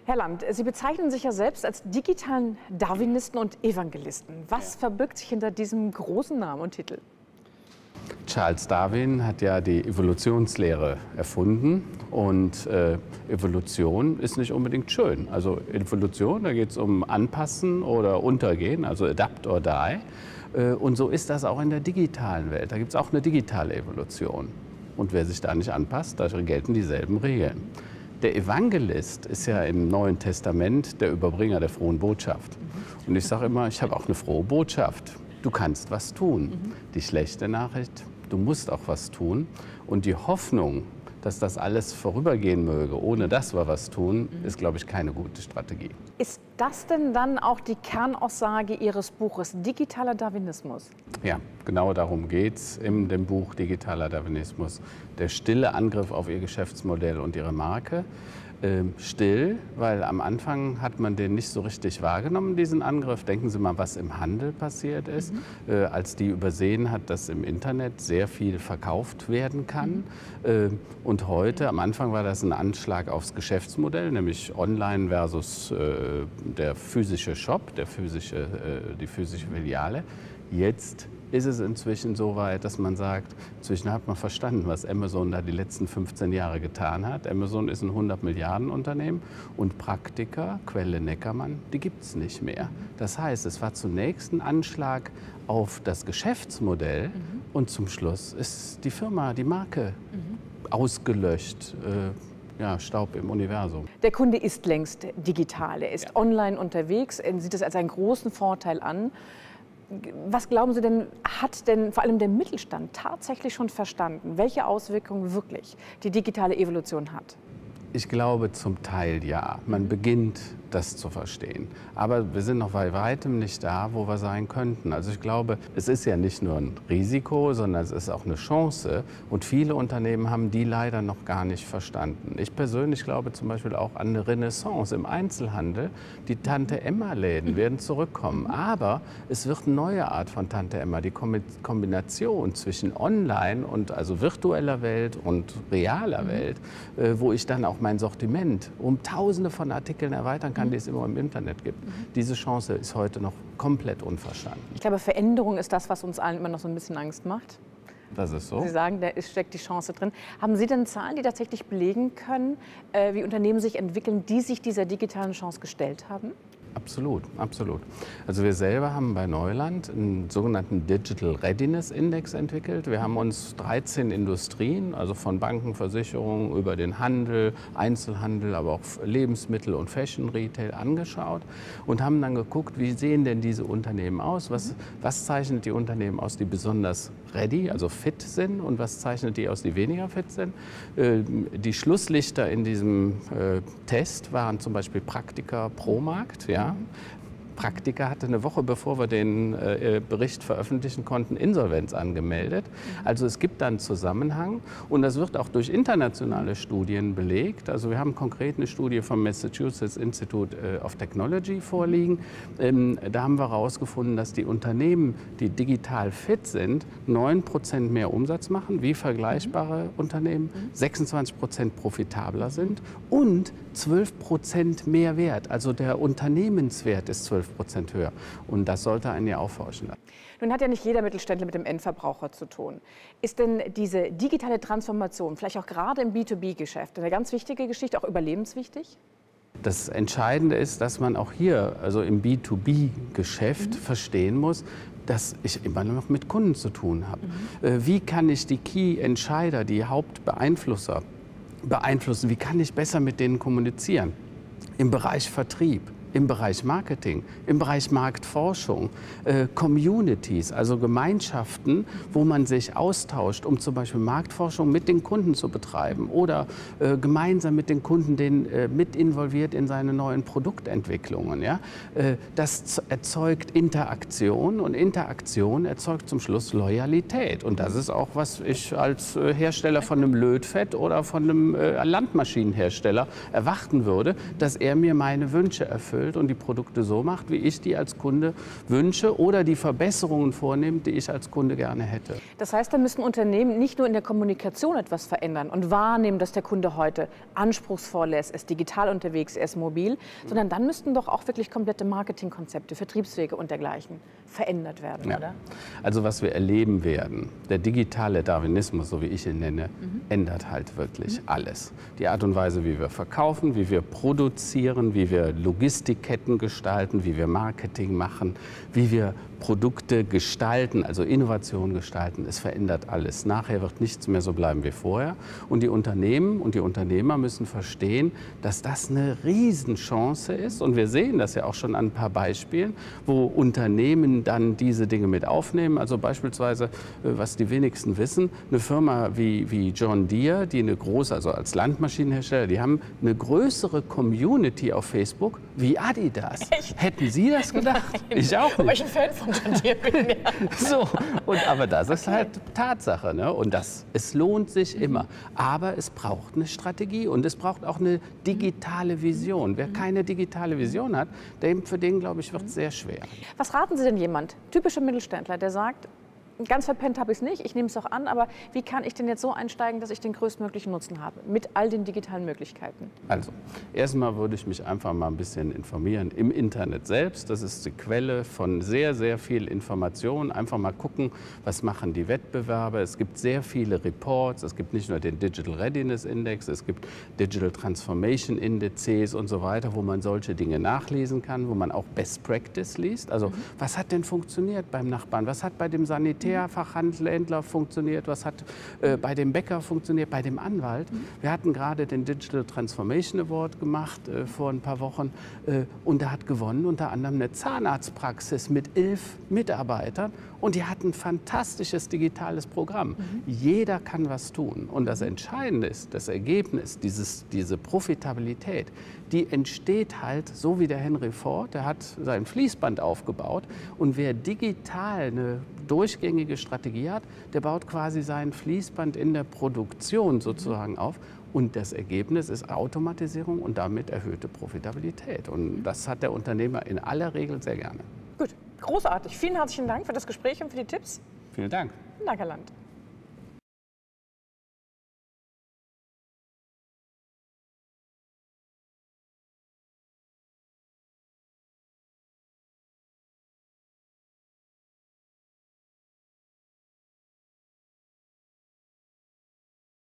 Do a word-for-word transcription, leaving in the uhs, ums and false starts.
Herr Land, Sie bezeichnen sich ja selbst als digitalen Darwinisten und Evangelisten. Was ja. verbirgt sich hinter diesem großen Namen und Titel? Charles Darwin hat ja die Evolutionslehre erfunden und äh, Evolution ist nicht unbedingt schön. Also Evolution, da geht es um Anpassen oder Untergehen, also Adapt or Die. Äh, und so ist das auch in der digitalen Welt. Da gibt es auch eine digitale Evolution. Und wer sich da nicht anpasst, da gelten dieselben Regeln. Der Evangelist ist ja im Neuen Testament der Überbringer der frohen Botschaft. Und ich sage immer, ich habe auch eine frohe Botschaft. Du kannst was tun. Mhm. Die schlechte Nachricht, du musst auch was tun. Und die Hoffnung, dass das alles vorübergehen möge, ohne dass wir was tun, mhm. ist, glaube ich, keine gute Strategie. Ist das denn dann auch die Kernaussage Ihres Buches, digitaler Darwinismus? Ja, genau darum geht es in dem Buch Digitaler Darwinismus. Der stille Angriff auf Ihr Geschäftsmodell und Ihre Marke. Ähm, still, weil am Anfang hat man den nicht so richtig wahrgenommen, diesen Angriff. Denken Sie mal, was im Handel passiert ist, mhm. äh, als die übersehen hat, dass im Internet sehr viel verkauft werden kann. Mhm. Äh, und heute, am Anfang war das ein Anschlag aufs Geschäftsmodell, nämlich online versus äh, der physische Shop, der physische, äh, die physische Filiale. Jetzt ist es inzwischen so weit, dass man sagt, inzwischen hat man verstanden, was Amazon da die letzten fünfzehn Jahre getan hat. Amazon ist ein hundert Milliarden Unternehmen und Praktika, Quelle Neckermann, die gibt es nicht mehr. Das heißt, es war zunächst ein Anschlag auf das Geschäftsmodell mhm. und zum Schluss ist die Firma, die Marke mhm. ausgelöscht. Äh, Ja, Staub im Universum. Der Kunde ist längst digital, er ist ja. online unterwegs, er sieht es als einen großen Vorteil an. Was glauben Sie denn, hat denn vor allem der Mittelstand tatsächlich schon verstanden, welche Auswirkungen wirklich die digitale Evolution hat? Ich glaube zum Teil ja. Man beginnt das zu verstehen. Aber wir sind noch bei weitem nicht da, wo wir sein könnten. Also ich glaube, es ist ja nicht nur ein Risiko, sondern es ist auch eine Chance. Und viele Unternehmen haben die leider noch gar nicht verstanden. Ich persönlich glaube zum Beispiel auch an eine Renaissance im Einzelhandel. Die Tante-Emma-Läden werden zurückkommen. Aber es wird eine neue Art von Tante-Emma. Die Kombination zwischen Online und also virtueller Welt und realer Welt, wo ich dann auch mein Sortiment um Tausende von Artikeln erweitern kann, die es immer im Internet gibt. Mhm. Diese Chance ist heute noch komplett unverstanden. Ich glaube, Veränderung ist das, was uns allen immer noch so ein bisschen Angst macht. Das ist so. Sie sagen, da steckt die Chance drin. Haben Sie denn Zahlen, die tatsächlich belegen können, wie Unternehmen sich entwickeln, die sich dieser digitalen Chance gestellt haben? Absolut, absolut. Also wir selber haben bei Neuland einen sogenannten Digital Readiness Index entwickelt. Wir haben uns dreizehn Industrien, also von Banken, Versicherungen über den Handel, Einzelhandel, aber auch Lebensmittel und Fashion Retail angeschaut und haben dann geguckt, wie sehen denn diese Unternehmen aus? Was, was zeichnet die Unternehmen aus, die besonders ready, also fit sind, und was zeichnet die aus, die weniger fit sind? Die Schlusslichter in diesem Test waren zum Beispiel Praktika Promarkt, ja. Praktika hatte eine Woche, bevor wir den äh, Bericht veröffentlichen konnten, Insolvenz angemeldet. Also es gibt da einen Zusammenhang und das wird auch durch internationale Studien belegt. Also wir haben konkret eine Studie vom Massachusetts Institute of Technology vorliegen. Ähm, da haben wir herausgefunden, dass die Unternehmen, die digital fit sind, neun Prozent mehr Umsatz machen, wie vergleichbare mhm. Unternehmen, sechsundzwanzig Prozent profitabler sind und zwölf Prozent mehr Wert. Also der Unternehmenswert ist zwölf Prozent höher. Und das sollte einen ja aufhorchen lassen. Nun hat ja nicht jeder Mittelständler mit dem Endverbraucher zu tun. Ist denn diese digitale Transformation, vielleicht auch gerade im B zwei B-Geschäft, eine ganz wichtige Geschichte, auch überlebenswichtig? Das Entscheidende ist, dass man auch hier, also im B zwei B-Geschäft, mhm. verstehen muss, dass ich immer noch mit Kunden zu tun habe. Mhm. Wie kann ich die Key-Entscheider, die Hauptbeeinflusser, beeinflussen? Wie kann ich besser mit denen kommunizieren? Im Bereich Vertrieb, im Bereich Marketing, im Bereich Marktforschung, äh, Communities, also Gemeinschaften, wo man sich austauscht, um zum Beispiel Marktforschung mit den Kunden zu betreiben oder äh, gemeinsam mit den Kunden den, äh, mit involviert in seine neuen Produktentwicklungen. Ja? Äh, das erzeugt Interaktion und Interaktion erzeugt zum Schluss Loyalität. Und das ist auch, was ich als äh, Hersteller von einem Lötfett oder von einem äh, Landmaschinenhersteller erwarten würde, dass er mir meine Wünsche erfüllt erfüllt und die Produkte so macht, wie ich die als Kunde wünsche oder die Verbesserungen vornimmt, die ich als Kunde gerne hätte. Das heißt, da müssen Unternehmen nicht nur in der Kommunikation etwas verändern und wahrnehmen, dass der Kunde heute anspruchsvoll ist, er ist digital unterwegs, er ist mobil, sondern dann müssten doch auch wirklich komplette Marketingkonzepte, Vertriebswege und dergleichen verändert werden, ja. oder? Also was wir erleben werden, der digitale Darwinismus, so wie ich ihn nenne, mhm. ändert halt wirklich mhm. alles. Die Art und Weise, wie wir verkaufen, wie wir produzieren, wie wir Logistikketten gestalten, wie wir Marketing machen, wie wir Produkte gestalten, also Innovation gestalten, es verändert alles. Nachher wird nichts mehr so bleiben wie vorher. Und die Unternehmen und die Unternehmer müssen verstehen, dass das eine Riesenchance ist. Und wir sehen das ja auch schon an ein paar Beispielen, wo Unternehmen dann diese Dinge mit aufnehmen. Also beispielsweise, was die wenigsten wissen, eine Firma wie, wie John Deere, die eine große, also als Landmaschinenhersteller, die haben eine größere Community auf Facebook wie Adidas. Echt? Hätten Sie das gedacht? Nein. Ich auch nicht. Aber ich ein Fan von John Deere bin. Ja. So, und, aber das ist Okay. halt Tatsache. Ne? Und das, es lohnt sich immer. Aber es braucht eine Strategie und es braucht auch eine digitale Vision. Wer keine digitale Vision hat, dem, für den, glaube ich, wird es sehr schwer. Was raten Sie denn jemand, typischer Mittelständler, der sagt, ganz verpennt habe ich es nicht, ich nehme es auch an, aber wie kann ich denn jetzt so einsteigen, dass ich den größtmöglichen Nutzen habe mit all den digitalen Möglichkeiten? Also, erstmal würde ich mich einfach mal ein bisschen informieren im Internet selbst. Das ist die Quelle von sehr, sehr viel Information. Einfach mal gucken, was machen die Wettbewerber. Es gibt sehr viele Reports. Es gibt nicht nur den Digital Readiness Index, es gibt Digital Transformation Indizes und so weiter, wo man solche Dinge nachlesen kann, wo man auch Best Practice liest. Also, mhm. was hat denn funktioniert beim Nachbarn? Was hat bei dem Sanitär Fachhändler funktioniert, was hat äh, bei dem Bäcker funktioniert, bei dem Anwalt. Mhm. Wir hatten gerade den Digital Transformation Award gemacht äh, vor ein paar Wochen äh, und da hat gewonnen unter anderem eine Zahnarztpraxis mit elf Mitarbeitern und die hatten ein fantastisches digitales Programm. Mhm. Jeder kann was tun und das Entscheidende ist, das Ergebnis, dieses, diese Profitabilität, die entsteht halt so wie der Henry Ford, der hat sein Fließband aufgebaut und wer digital eine durchgängige Strategie hat, der baut quasi sein Fließband in der Produktion sozusagen auf und das Ergebnis ist Automatisierung und damit erhöhte Profitabilität und das hat der Unternehmer in aller Regel sehr gerne. Gut, großartig. Vielen herzlichen Dank für das Gespräch und für die Tipps. Vielen Dank. Danke, Land.